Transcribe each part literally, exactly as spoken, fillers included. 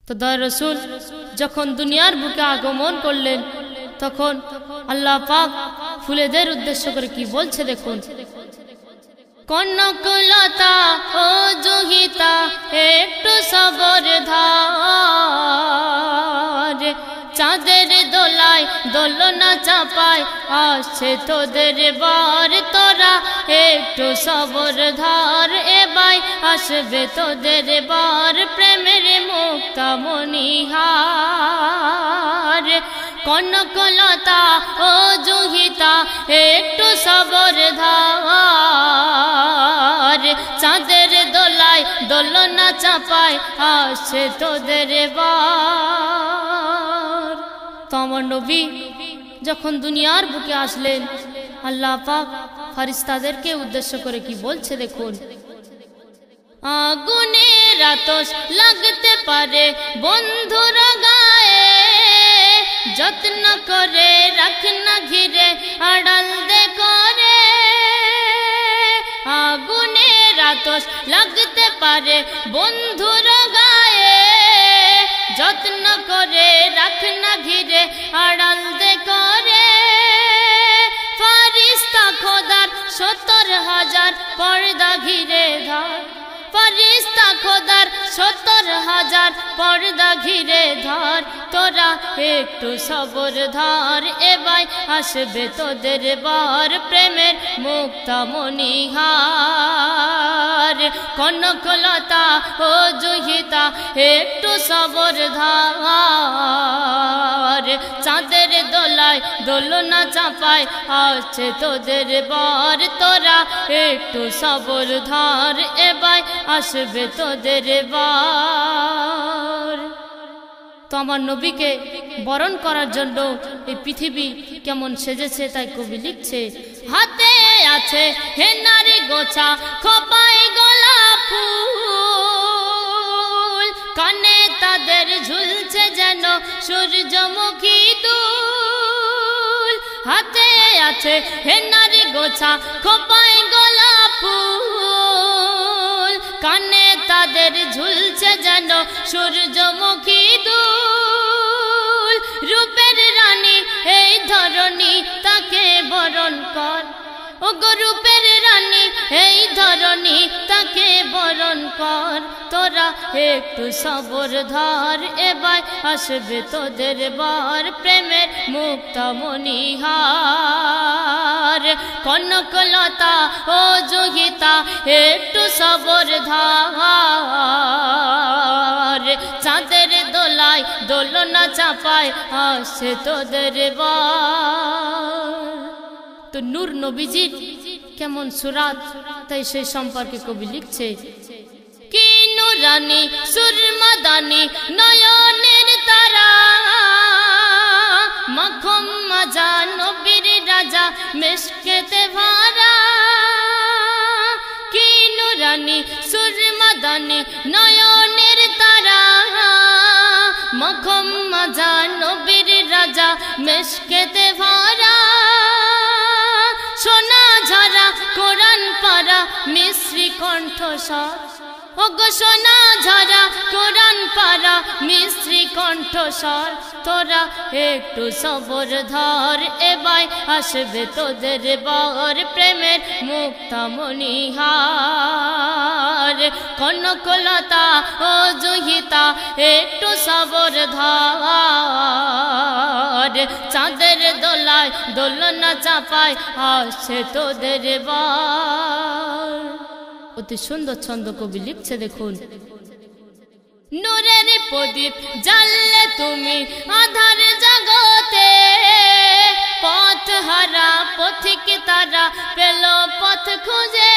তো দয়ার রাসূল যখন দুনিয়ার বুকে আগমন করলেন তখন আল্লাহ পাক ফুলেদের উদ্দেশ্য করে কি বলছে দেখুন। কনকলতা ও জুহিতা একটু সবর ধার, চাঁদের দোলায় দোলনা চাপায় আসছে তোদের বার, তোরা একটু সবর ধার, এবার আসবে তোদের বার, প্রেমের মুক্তা মনিহার। কনকলতা ও জুহিতা একটু সবর ধার, চাঁদের দোলায় দোলনা চাপায় আসছে তোদের বার। তো আমার নবী যখন দুনিয়ার বুকে আসলেন আল্লাহ পাক ফেরেশতাদেরকে উদ্দেশ্য করে কি বলছে দেখুন। আগুনের আতশ লাগতে পারে বন্ধুর গায়ে, যত্ন করে রাখনা ঘিরে আড়াল দে করে। আগুনের আতশ লাগতে পারে বন্ধুর গায়ে, যত্ন করে রাখনা ঘিরে আড়াল দে করে। ফারিস্তা খোদার সত্তর হাজার পর্দা ঘিরে ধর, ফারিস্তা খোদার সত্তর হাজার পর্দা ঘিরে ধর, তোরা একটু সবর ধর, এবার আসবে তোদের বার, প্রেমের মুক্তা মনিহার। কনকলতা ও জুহিতা একটু সবর ধর, চাঁদের দোলায় দোলনা চাপায় আসছে তোদের বার, তোরা একটু সবর ধর, এবার আসবে তোদের বার। তো আমার নবীকে বরণ করার জন্য এই পৃথিবী কেমন সেজেছে তাই কবি লিখছে। হাতে আছে হেনারি গোছা খোপায় গোলাপ ফুল, কানে তাদের ঝুলছে যেন সূর্যমুখী দুল। হাতে আছে হেনারি গোছা খোপায় গোলাপ ফুল, কানে তাদের ঝুলছে যেন সূর্যমুখী দুল। রূপের রানী এই ধরনী তাকে বরণ কর, ওগো রূপের রানী এই ধরনী তাকে বরণ কর, তোরা একটু সবর ধর, এবার আসবে তোদের বার, প্রেমের মুক্তা মনিহার। কনকলতা ও জুহিতা একটু সবর ধর, চাঁদের দোলায় দোলনা চাপায় আসছে তোদের বার। তো নূর নবীজির কেমন সুরাত তাই সেই সম্পর্কে কবি লিখছে। কি নূরানি সুরমাদানি নয়নের তারা, মাখম মাজা নবীর রাজা মেশকেতে ভরা। কি নূরানি সুরমাদানি নয়নের তারা, মাখম মাজা নবীর রাজা মেশকেতে ভরা। সোনা ঝরা কোরআন পারা মিশ্রি কণ্ঠস্বর, ওগো সোনা ঝরা কোরআন পারা মিশ্রি কণ্ঠস্বর, তোরা একটু সবর ধর, এবার আসবে তোদের বার, প্রেমের মুক্তা মনিহার। কনকলতা ও জুহিতা একটু সবর ধর, চাঁদের দোলায় দোলনা চাপায় আসছে তোদের বার। অতি সুন্দর ছন্দ কবি লিখছে দেখুন। নূরের প্রদীপ জ্বাললে তুমি আধার জগতে, পথ হারা পথিক তারা পেল পথ খুঁজে।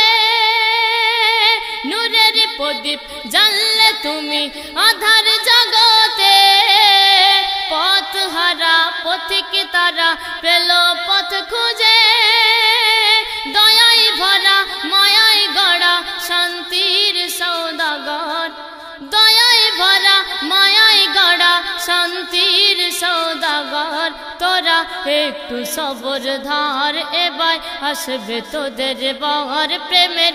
নূরের প্রদীপ জ্বাললে তুমি আধার জগতে, পথ হারা পথিক তারা পেল পথ খুঁজে। দয়ায় ভরা মায়ায় গড়া শান্তির সৌদাগর, দয়ায় ভরা মায়ায় গড়া শান্তির সৌদাগর, তোরা একটু সবর ধার এবার আসবে তোদের বার প্রেমের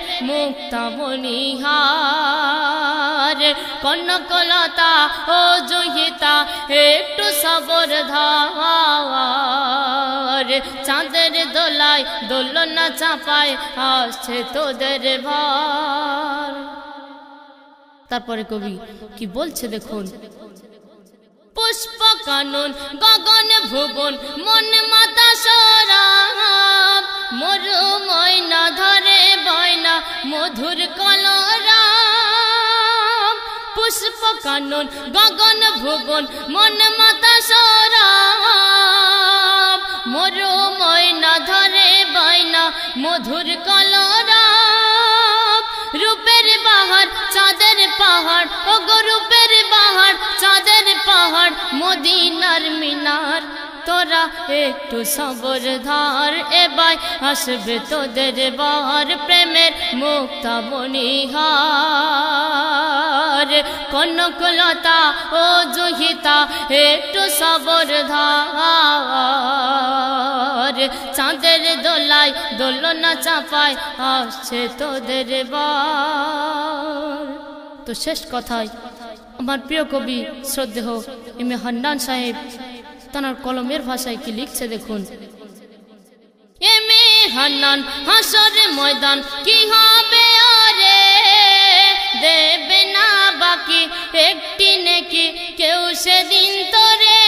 মুক্তামণিহার কনকলতা ও জহিতা একটু সবর ধার চাঁদের দোলায় দোলনা চাপায় আসছে তোদের ভার। তারপরে কবি কি বলছে দেখুন, পুষ্প কানন গগন ভুবন মন মাতা সরাব মরু ময়না ধরে বয়না মধুর কলরাম। পুষ্প কানন গগন ভুবন মন মাতা সরাব মরু ময়না ধরে বয়না মধুর কলরাম। রূপের বাহার চাঁদের পাহাড় ও গো রূপের বাহার চাঁদের পাহাড় মদিনার মিনার তোরা একটু সবর ধার এবার আসবে তোদের বার প্রেমের মুক্তামণিহার কনকলতা ও জহিতা একটু সবর ধার চাঁদের দোলায় দোলনা চাপায় আসছে তোদের বার। তো শেষ কথায় আমার প্রিয় কবি শ্রদ্ধেয় এম এ হান্নান সাহেব তার কলমের ভাষায় কি লিখছে দেখুন, এম এ হান্নান হাসর ময়দান কি হবে আরে দেবে না বাকি একটি নেকি কেউ সেদিন তোরে।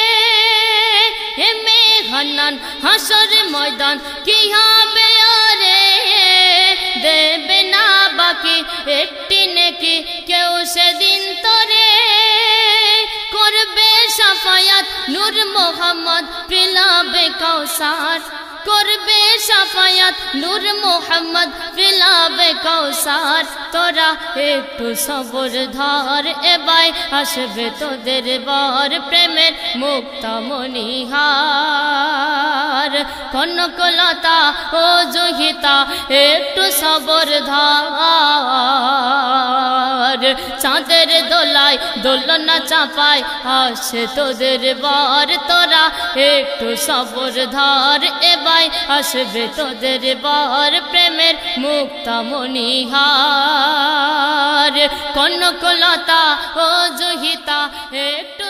এম এ হান্নান হাসর ময়দান কি হবে আরে দেবে না বাকি একটি নেকি কেউ সেদিন তোরে। করবে শাফায়াত নূর মোহাম্মদ পিলাবে কাউসার করবে শাফায়াত নূর মোহাম্মদ পিলাবে কাউসার তোরা একটু সবর ধার এবার আসবে তোদের বার প্রেমের মুক্তামণিহার কনকলতা ও জহিতা একটু সবর ধার চাঁদের দোলায় দোলনা চাপায় আসে তোদের বার তোরা একটু সবর ধার এবার আসবে তোদের বার প্রেমের মুক্তামণিহার কনকলতা ও জহিতা একটু